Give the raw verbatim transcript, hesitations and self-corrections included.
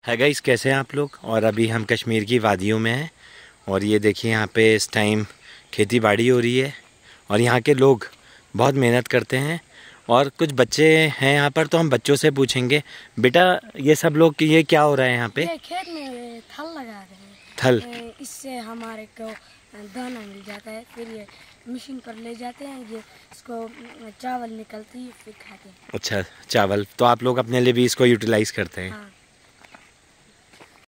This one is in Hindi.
है गाइस, कैसे हैं आप लोग। और अभी हम कश्मीर की वादियों में हैं और ये देखिए यहाँ पे इस टाइम खेती बाड़ी हो रही है और यहाँ के लोग बहुत मेहनत करते हैं। और कुछ बच्चे हैं यहाँ पर, तो हम बच्चों से पूछेंगे, बेटा ये सब लोग ये क्या हो रहा है यहाँ पे। ये खेत में थल लगा रहे हैं। थल, इससे हमारे को दाना मिल जाता है, फिर ये मशीन पर ले जाते हैं, ये इसको चावल निकलती है फिर खाते हैं। अच्छा चावल, तो आप लोग अपने लिए भी इसको यूटिलाइज करते हैं। हाँ।